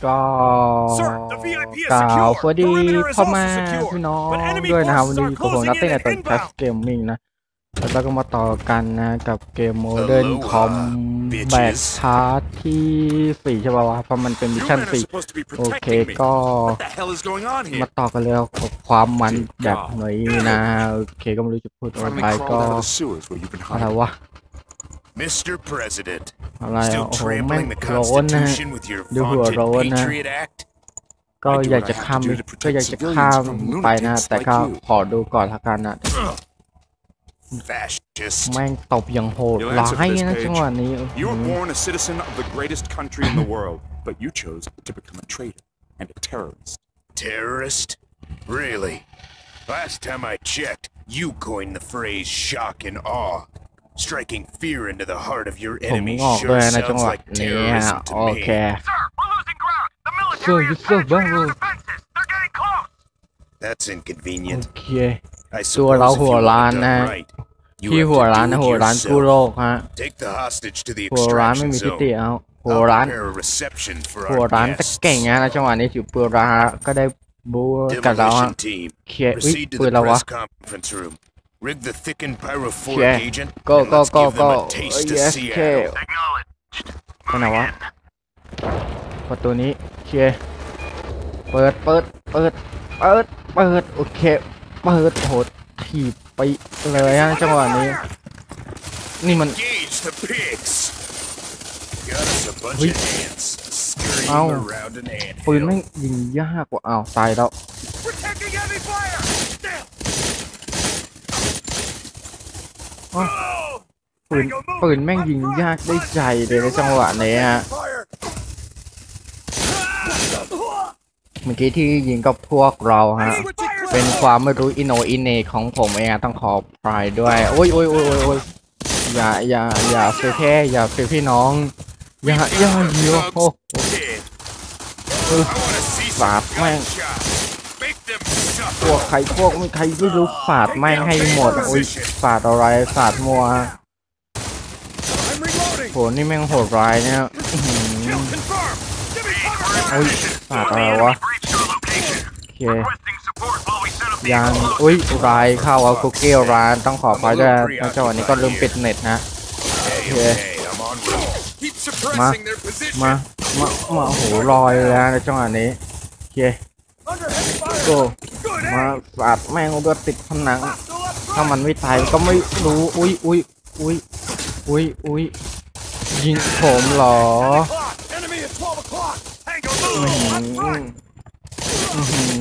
ก็กล่าวสวัสดีพ่อแม่พี่น้องด้วยนะครับวันนี้ผมนัตตี้ในตอนแคสเกมมิ่งนะแล้วเราก็มาต่อกันนะกับเกม Modern Combat พาร์ทที่4ใช่ป่าวะเพราะมันเป็นมิชชั่น4โอเคก็มาต่อกันเลยกับความมันแบบนี้นะโอเคก็ไม่รู้จะพูดอะไรก็อะไรวะ Mr. President, อะไรโอ้ still โหแม่ง trampling the ร้อนนะ Constitution with your ดูหัว vaunted ร้อนนะ Patriot Act? ก็อยากจะข้ามไปนะแต่ก็ขอดูก่อนละกันนะ Fascist. แม่งตบอย่างโหดร้ายนะจังหวะนี้ You were born a citizen of the greatest country in the world, but you chose to become a traitor and a terrorist. Terrorist? Really? Last time I checked, you coined the phrase shock and awe. Striking fear into the heart of your ผม enemy ออกเล sure ยนะจัง sounds หวะ like นี้ terrorism โอ to เค me. Sir, we're losing ground. The military So is you smashing so their well. defenses. They're getting close. That's โอ inconvenient. เค I ตัวเรา suppose if หั you วร้าน want it นะ done right, you ที่ have หัว to ร้าน do นะ it หัวร้านกู้โล yourself. กฮะ Take the hostage to the หัวร้านไม่ extraction มีทิฏฐิ zone. เอาหัว I'll ร้าน prepare a reception for หัว our ร้านแต่ guests. เก่งนะจังหวะนี้ถือปืนร้าก็ได้บูกับเราฮะ Demolition team, เคลียร์อุ้ย proceed to ปืน the เราวะ press conference room. Rig the thickened pyrophoric Yeah. agent, Go, and go, let's go, give them go. a taste of Yes, Seattle. Acknowledged. ไปไหนวะประตูนี้เคลียร์เปิดโอเคเปิดโหดถีบไปเลยฮะจังหวะนี้นี่มัน Engage the pigs. Got us a bunch Wait. of ants scurrying Ow. around an ปืนแม่ง anthill. ยิงยากกว่าอ้าวตายแล้ว We're taking heavy fire. Damn. อ้าวปืนแม่งยิงยากได้ใจเลยในจังหวะนี้ฮะ Fire. เมื่อกี้ที่ยิงกับพวกเราฮะเป็นความไม่รู้อิโนอินเนของผมเองต้องขอปลายด้วยโอ้ยอย่าเสียแค่อย่าเสียพี่น้องอย่าเยอะโอ้ Dead. Ừ. I wanna see Bạt some mang. gunshots. Make them พวก suffer. ใครไม่รู้ฝาดแม่งให้หมดอุ้ยฝาดอะไรฝาดมัว I'm reloading. โหนี่แม่งโหดร้ายเนี่ยอื้อหือ Kill confirmed. Give me cover. อุ้ยฝาดอะไรวะ Breached our location. โอเค Requesting support while we set up the ยังอุ้ยร้ายเข้าเอาคุกกี้ร้านต้องขอไปด้วยนะจังหวะนี้ก็ลืมปิดเน็ตนะ Hey, Yeah. okay, I'm en route. Keep suppressing their position. มาโหลอยแล้วในจังหวะนี้โอเค Under heavy fire. โก้ Good มา aim. ฝาดแม่งก็ติดผนัง Hostile up ถ้า front. มันไม่ตายก็ไม่รู้อุ้ยยิงผมเหรอ Clock. Enemy at 12 o'clock. Tango อื้อ move. หือ Up front. อื้อหือ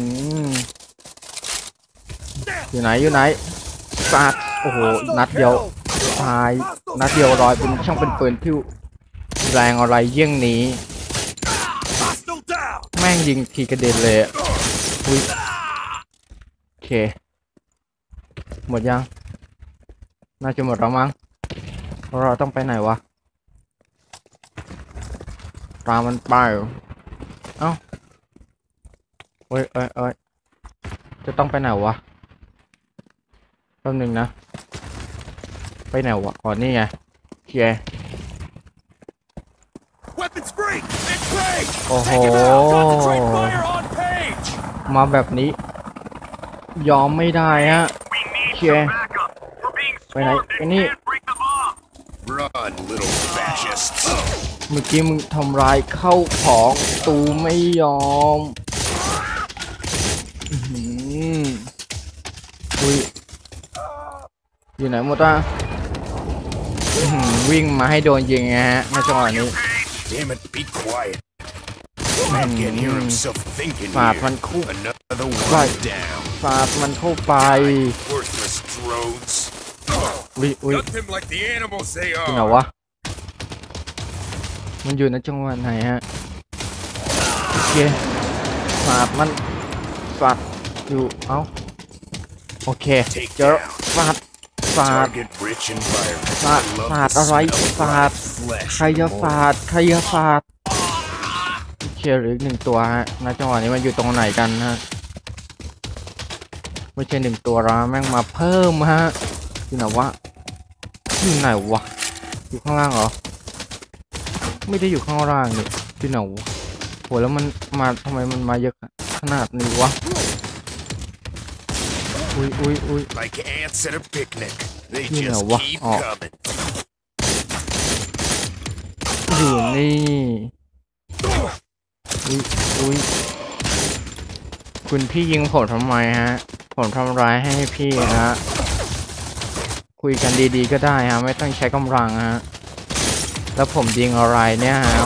อยู่ไหนสาดโอ้โหนัดเดียวตายนัดเดียวลอยเป็นช่างเป็นปืนที่แรงอะไรเยี่ยงนี้ Hostile down. แม่งยิงทีกระเด็นเลยอะอุ้ยโอเคหมดยังน่าจะหมดแล้วมั้งเราต้องไปไหนวะตามมันไปเอ้าเอ้ยจะต้องไปไหนวะแป๊บนึงนะไปไหนวะก่อนนี่ไงโอเค Weapons free. And trade. โอ้โห Take him out. Concentrate fire on Page. มาแบบนี้ยอมไม่ได้ฮะ We need Yeah. some backup. We're being Wait, I- swarmed I and need- can't break the bomb. Run, little fascists. เมื่อกี้มึงทำลายเข้าของตูไม่ยอมอื้อหืออุ้ยอยู่ไหนหมดอ่ะอื้อหือวิ่งมาให้โดนยิงไงฮะในจังหวะนี้ Damn it, be quiet. Man can't hear himself thinking ฝาดมัน here. คู่ Another Right. one down. ฝาดมันเข้าไป Worthless drones. อุ้ย Gut them like the animals they ที่ไหน are. วะมันอยู่ในจังหวะไหนฮะโอเคฝาดมันฝาดอยู่เอ้าโอเค Take เจอ down. ฝาด Target rich environment. ฝาด I love ฝาด the อะไร smell of ฝาด raw flesh ใครจะ and ฝา mold. ดเคลียร์อีกหนึ่งตัวฮะณจังหวะนี้มันอยู่ตรงไหนกันฮะไม่ใช่หนึ่งตัวแล้วแม่งมาเพิ่มฮะอยู่ไหนวะอยู่ข้างล่างเหรอไม่ได้อยู่ข้างล่างนี่อยู่ไหนวะโหแล้วมันมาทำไมมันมาเยอะขนาดนี้วะอุ้ย Like ants at a picnic. They You just know what? keep Oh. coming. อยู่นี่อุ้ยคุณพี่ยิงผมทำไมฮะผมทำร้ายให้พี่ฮะคุยกันดีๆก็ได้ฮะไม่ต้องใช้กำลังฮะแล้วผมยิงอะไรเนี่ยฮะ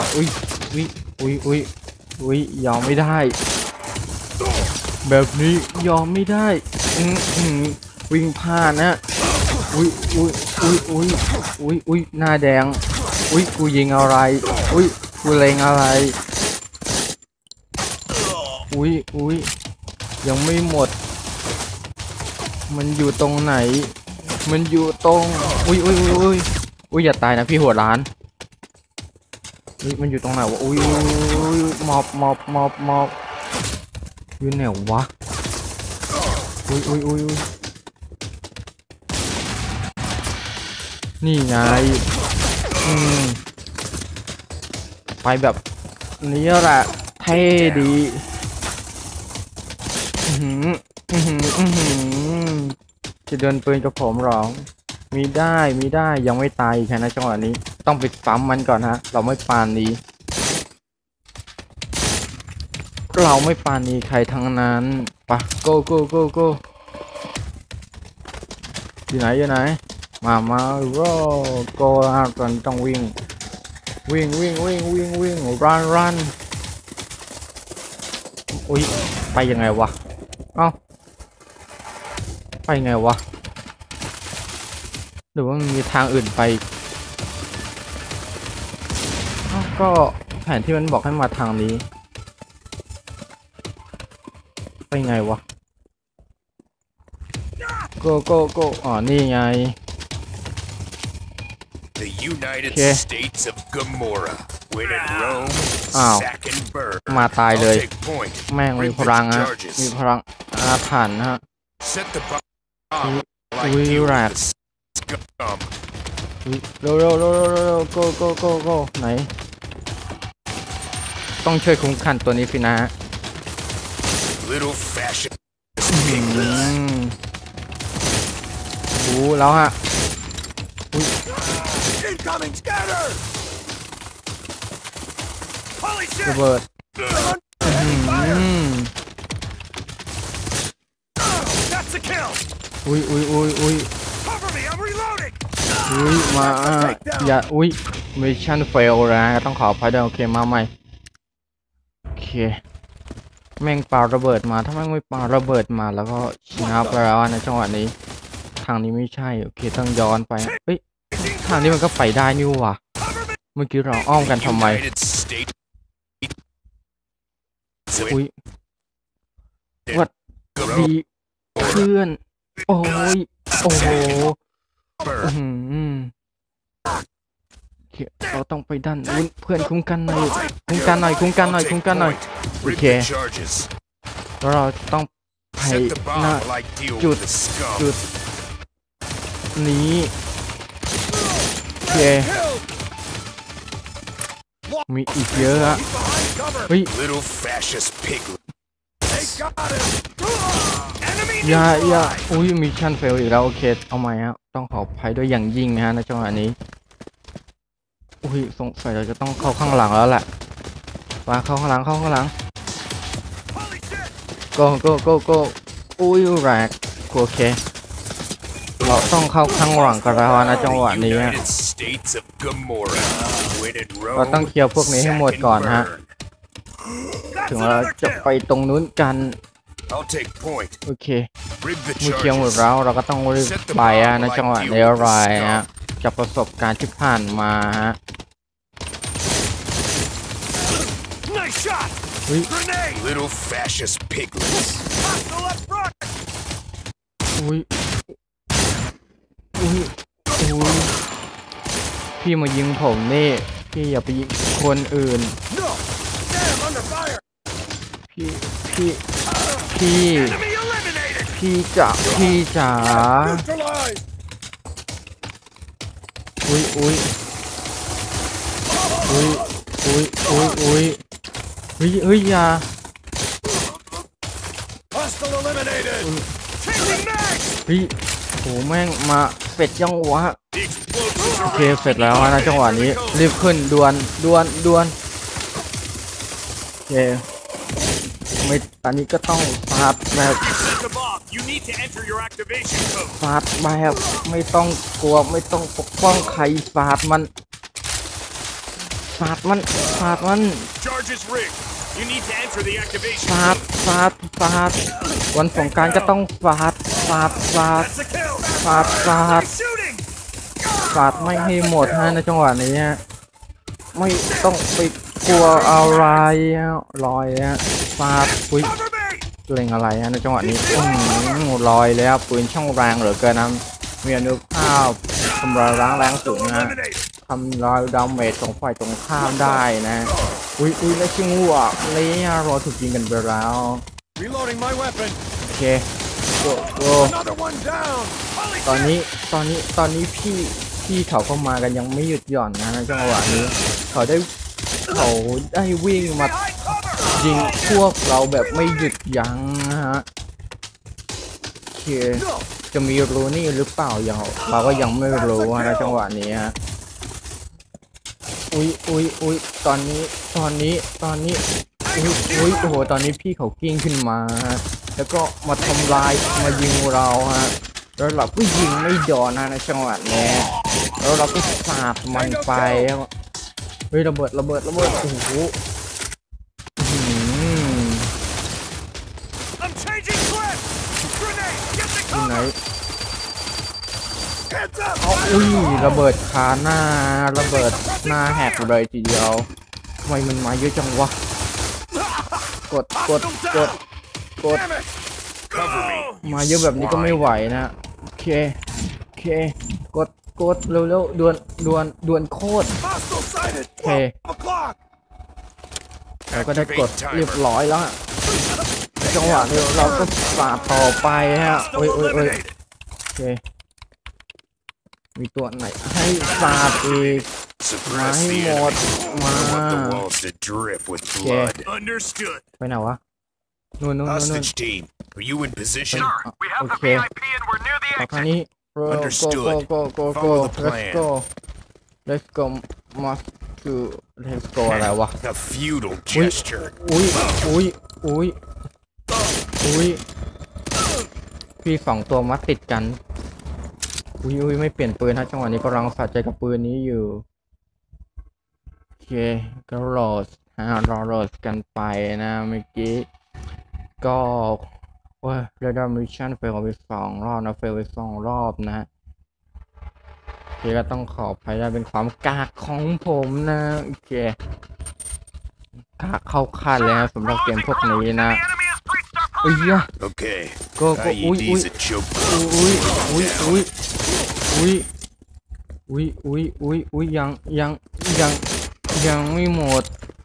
อุ้ยยอมไม่ได้แบบนี้ยอมไม่ได้วิ่งผ่านนะอุ้ยหน้าแดงอุ้ยกูยิงอะไรอุ้ยกูเล็งอะไรอุ้ยยังไม่หมดมันอยู่ตรงไหนมันอยู่ตรงอุ้ยอย่าตายนะพี่หัวร้านมันอยู่ตรงไหนวะอุ้ยมอบอยู่ไหนวะอุ้ยนี่ไงไปแบบนี้แหละเท่ดีจะเดินปืนกับผมหรอมีได้ยังไม่ตายแค่นะจังหวะนี้ต้องไปซ้ำมันก่อนฮะเราไม่ปานนี้ใครทั้งนั้นปะโกอยู่ไหนมาโร่โกตอนต้องวิ่งรันอุ้ยไปยังไงวะเอ้าไปไงวะหรือว่ามันมีทางอื่นไปก็แผนที่มันบอกให้มาทางนี้ไปไงวะโกอ๋อนี่ไง The United States of Gomorrah. When in Rome, sack and burn. มาตายเลย I'll take point. แม่งมีพลังฮะมีพลังอาถรรพ์ฮะ Set the bomb. Like อุ้ย deal แร with ด the scum. เร็วโกไหนต้องช่วยคุ้มกันตัวนี้สินะ Little fashion piglets. รู้แล้วฮะ Incoming scatter! Holy ระ shit! เบิด That's a kill! อุ้ย Cover me, I'm reloading! มาอย่ามิชชั่นเฟลนะต้องขออภัยด้วยโอเคมาใหม่โอเคแม่งปาระเบิดมาถ้าแม่งไม่ปาระเบิดมาแล้วก็ชนะไปแล้วในจังหวะนี้ทางนี้ไม่ใช่โอเคต้องย้อนไปเฮ้ยทางนี้มันก็ไปได้นี่หว่าเมื่อกี้เราอ้อมกันทำไมวัดดีเพื่อนโอ้โหเราต้องไปดันเพื่อนคุ้มกันหน่อยโอเคแล้วเราต้องไปหน้าจุดนี้โอเคมีอีกเยอะอะเฮ้ยอย่ามิชชั่นเฟลอีกแล้วโอเคเอาใหม่ฮะต้องขออภัยด้วยอย่างยิ่งนะฮะในจังหวะนี้สงสัยเราจะต้องเข้าข้างหลังแล้วแหละมาเข้าข้างหลังโกแรกโอเคเราต้องเข้าข้างหลังกันแล้วนะจังหวะนี้เราต้องเคลียร์พวกนี้ให้หมดก่อนฮะถึงเราจะไปตรงนู้นกันโอเคเมื่อเคลียร์หมดแล้วเราก็ต้องรีบไปนะจังหวะนี้อะไรฮะจากประสบการณ์ที่ผ่านมาฮะ Little fascist piglets. พี่มายิงผมนี่พี่อย่าไปยิงคนอื่นพี่จ๋าเฮ้ยอย่า Hostile eliminated. Changing mags. เฮ้ยโหแม่งมาเป็ดยังวะ The explosives โอ are เค ready เสร็จแล้วนะจังหวะนี้รีบขึ้นด่วนโอเคไม่ตอนนี้ก็ต้องฟาดแบบ System off. You need to enter your activation code. ฟาดแบบไม่ต้องกลัวไม่ต้องปกป้องใครฟาดมันฟาดมัน Charge is rigged. You need to enter the activation ฟาด code. ฟาดวันสงกรานต์ก็ต้องฟาด That's a kill. ฟาด He's shooting. ฟาดไม่ให้หมดฮะในจังหวะนี้ฮะไม่ต้องไปกลัวอะไรลอยฮะฟาดอุ้ย Cover me. เล็งอะไรฮะในจังหวะนี้ลอยเลยครับปืนช่องแรงเหลือเกินนะมีอนุภาพทำลายล้างแรงสูง Hostile นะ eliminated. ทำลายดาเมจของฝ่ายตรงข้ามได้นะอุ้ยแล้วชิงหัวเลยรอถูกยิงกันไปแล้ว Reloading my weapon. โอเคโก Another one down. ตอนนี้พี่เขาก็มากันยังไม่หยุดหย่อนนะในจังหวะนี้เขาได้วิ่งมา Behind cover. ยิงพวกเราแบบไม่หยุดยั้งนะฮะโอเคจะมีรูนี่หรือเปล่ายังเราก็ยังไม่รู้นะจังหวะนี้ฮะอุ้ยตอนนี้อุ้ยโอ้โหตอนนี้พี่เขากิ้งขึ้นมาฮะแล้วก็มาทำลายมายิงเราฮะแล้วเราก็ยิงไม่โดนนะในจังหวะนี้แล้วเราก็สาดมันไปเฮ้ยระเบิดโอ้โห I'm changing clip. Grenade. Get the ที่ไหน cover. Heads up. อุ้ยระเบิดขาหน้าระเบิดหน้าแหกเลยทีเดียวทำไมมันมาเยอะจังวะกด Damn it. Cover me. มาเยอะแบบนี้ก็ไม่ไหวนะโอเคกดเร็วด่วนโคตร Hostile sighted. Okay. 12 o'clock. เราก็ได้กดเรียบร้อยแล้วจังหวะนี้เราก็สาดต่อไปฮะ Hostile โอ้ย eliminated. โอเคมีตัวไหนให้สาดอีก Suppress the My enemy. lord. I want the walls to drip with blood. Understood. ไปไหนวะนู่น Hostage team, are you in position? โอเคเอาทางนี้ Understood. go Follow the let's plan. go let's go must to let's go อะไรวะ A feudal gesture. อุ้ยพี่สองตัวมัดติดกันอุ้ยไม่เปลี่ยนปืนนะจังหวะนี้กำลังสะใจกับปืนนี้อยู่โอเคก็รอกันไปนะเมื่อกี้ก็เรดาร์มิชชั่นเฟลไป2 รอบนะเฟลไป2 รอบนะโอเคก็ต้องขออภัยได้เป็นความกากของผมนะโอเคกากเข้าขั้นเลยนะสำหรับเกมพวกนี้นะอุ้ย Okay. Go. IED's a joke. อุ้ยยังไม่หมด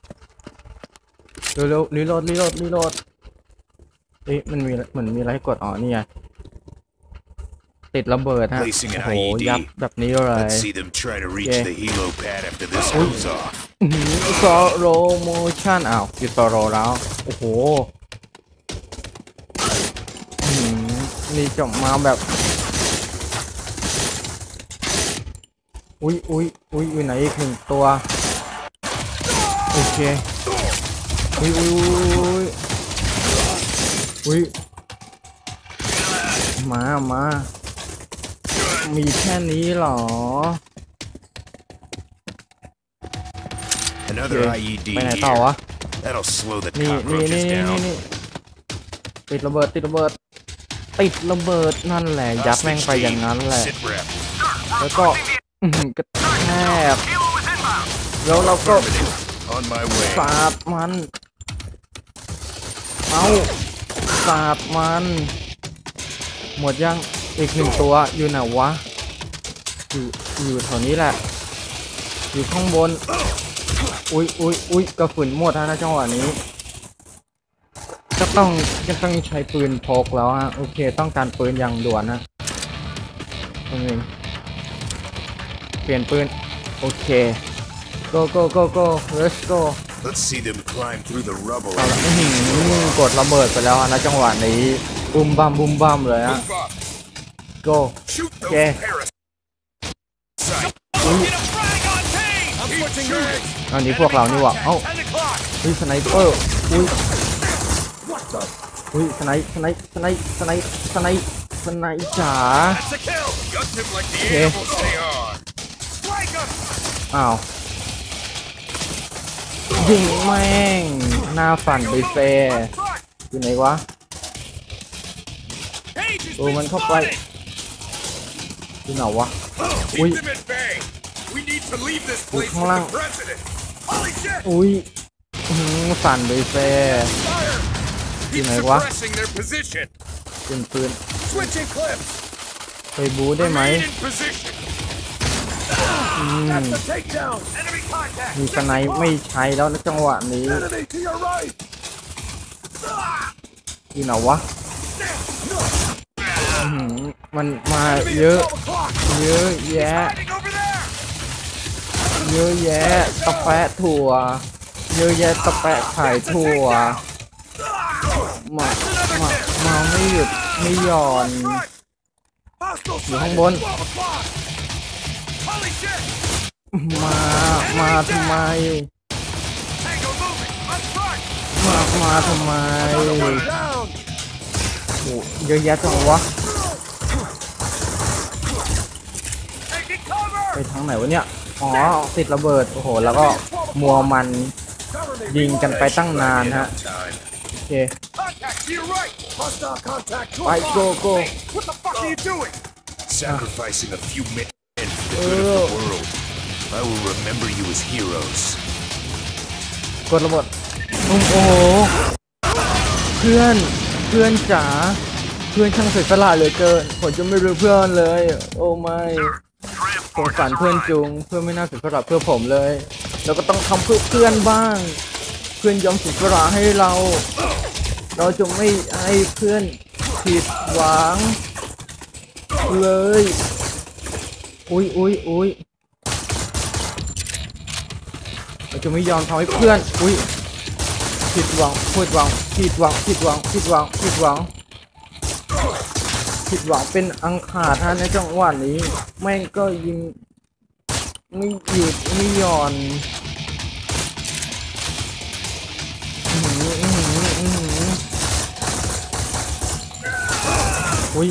เร็วรีโหลดเอ๊ะมันมีอะไรให้กดนี่ไงติดระเบิดฮะ Placing an โอ้โห IED. ยับแบบนี้เลย Let's see them try to reach Okay. the helo pad after this goes off. สโลโมชั่นหยุดสโลแล้วโอ้โหนี่จะมาแบบอุ้ยอยู่ไหนอีก1 ตัวโอเคอุ้ยมามีแค่นี้เหรอ Another Okay. IED ไปไหนต่อ here. วะ That'll slow the นี่ cockroaches down. ติดระเบิดนั่นแหละยัดแม่ง Hostage ไปอย่าง team, นั้นแหละ sit rep. แล้วก็กระแทกแล้วเราก็ On my way. สาดมันสาดมันหมดยังอีก1 ตัวอยู่ไหนวะอยู่แถวนี้แหละอยู่ข้างบนอุ้ยกระสุนหมดนะจังหวะนี้จะต้องใช้ปืนพกแล้วฮะโอเคต้องการปืนอย่างด่วนนะตรงนี้เปลี่ยนปืนโอเค go let's go Let's see them climb through the rubble. เอาละกดระเบิดไปแล้วนะจังหวะนี้บุมบัมบุมบัมเลยฮะ Move up. go Shoot those Okay. parasites. Get a frag on team! I'm switching legs! อันนี้พวกเรานี่หว่าเอ้า 10 o'clock! อุ้ยสไนเปอร์อุ้ยอุ้ยสไนจ๋า That's a kill! Gut him like the Okay. animals they are. Strike him! อ้าวยิงแม่งหน้าฝันไปเฟอยู่ไหนวะ Page has ดู been มันเข้าไป spotted! อยู่ไหนวะ Keep Ui. them at bay. We need to leave this Ui, place không with lăng. the president. Holy shit! อุ้ยฝันไปเฟ Fire! Gì Keep này quá. suppressing their position. เป็นปืน Switching clips. ไปบูได้ไหม Remain in position. That's the takedown. Enemy contact! มีสไนไม่ใช้แล้วนะจังหวะนี้ Enemy to your right. อยู่ไหนวะมันมาเยอะ เยอะแยะ Fighting over there! เยอะแยะตะแปะถั่ว เยอะแยะตะแปะขายถั่ว มาไม่หยุดไม่หย่อน Hostile อยู่ข้างบน 12 o'clock! Holy shit! มาทำไม Tango moving! On front! มาทำไม Down. โอ้เยอะแยะจังวะ Taking cover! ไปทางไหนวะเนี่ย อ๋อ ติดระเบิด โอ้โห แล้วก็มัวมัน Cover me. ยิงกันไปตั้งนานฮะ Time. โอเค Contact to your right. Hostile contact. ไปโกโก้ What the fuck are you doing? Sacrificing a few men for the good of the world. I will remember you as heroes. กดระเบิดโอ้โห เพื่อนจ๋า เพื่อนช่างเสียสละเหลือเกิน ผมจะไม่รู้เพื่อนเลย โอ้ไม่สงสารเพื่อนจุง เพื่อนไม่น่าเสียสละเพื่อผมเลย เราก็ต้องทำเพื่อเพื่อนบ้าง เพื่อนยอมเสียสละให้เรา เราจะไม่ให้เพื่อนผิดหวังเลย อุ้ยเราจะไม่ยอมทำให้เพื่อน อุ้ยผิดหวังเป็นอังขาดฮะในจังหวะนี้แม่งก็ยิงไม่หยุดไม่หย่อนอุ้ย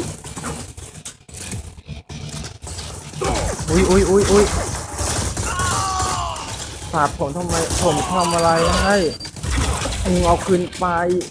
สาดผมทำไมผมทำอะไรให้มึงเอาคืนไป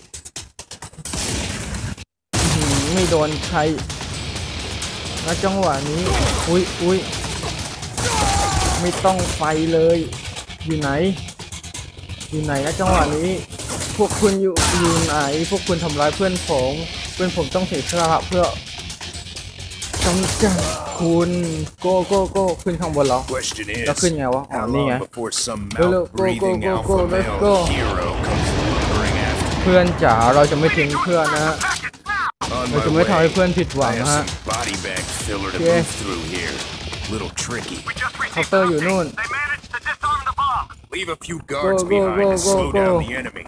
ไม่โดนใครณจังหวะนี้อุ้ยไม่ต้องไฟเลยอยู่ไหนณจังหวะนี้พวกคุณอยู่ไหนพวกคุณทำร้ายเพื่อนผมต้องเสียสละเพื่อกำจัดคุณโก้ขึ้นข้างบนเหรอ Question is, แล้วขึ้นไงวะ อ๋อ how นี่ไง long before some Go, mouth-breathing go, alpha let's male go. hero comes lumbering after? เพื่อนจ๋าเราจะไม่ทิ้งเพื่อนนะฮะ On เรา my จะไม่ทำให้ way. เพื่อนผิดหวั I ง have นะฮะ some body bag filler to Okay. move through here. Little tricky. เคาน์เตอร์อยู่นู่น They managed to disarm the bomb! Leave a few guards Go, behind to slow go. down the enemy.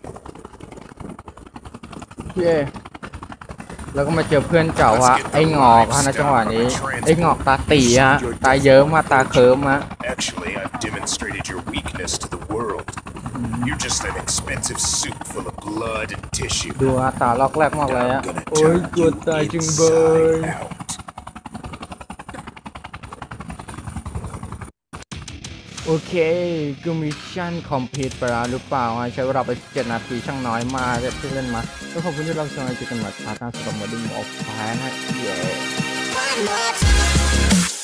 เย่แล้วก็มาเจอเพื่อนเก่าฮะไอ้งอกฮะในจังหวะนี้ไอ้งอกตาตีฮะตาเยิ้มมาตาเคิมฮะ Actually, I've demonstrated your weakness to the world. You're just an expensive soup full of blood and tissue. ดูฮะตาล็อกแรกมากเลย I'm ฮะ gonna โอ้ย turn กลัว you ตายจึงเบย inside out. โอเคก็มิชชั่นคอมพลีทไปแล้วหรือเปล่าฮะใช้เวลาไป7 นาทีช่างน้อยมากที่เล่นมาแล้วขอบคุณที่รับชมเจอกันใหม่พาร์ทหน้าสำหรับโมเดลออฟไฟนะเย้